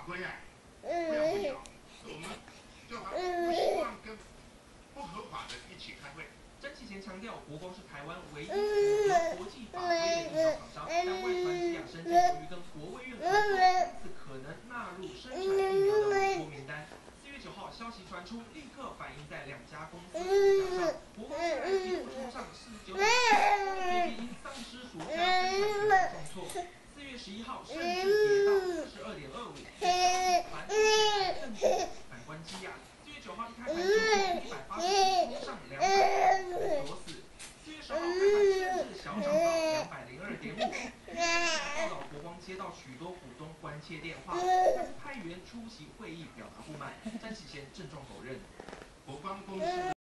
规啊，不要混淆。我们就好，不希望跟不合法的一起开会。 曾启贤强调，国光是台湾唯一符合国际法规的疫苗厂商，但卫传基亚生技由于跟国卫院合作，因此可能纳入生产疫苗的委托名单。4月9号，消息传出，立刻反映在2家公司加上国光虽然几乎冲上49.7%，最近因丧失独家生产权而重挫。4月11号，甚至跌到42.25，反观基亚，4月9号一开盘就从187冲上200，锁死。4月10号开盘甚至小涨到202.5。报道国光接到许多股东关切电话，但派员出席会议表达不满，曾启贤郑重否认。 国光公司。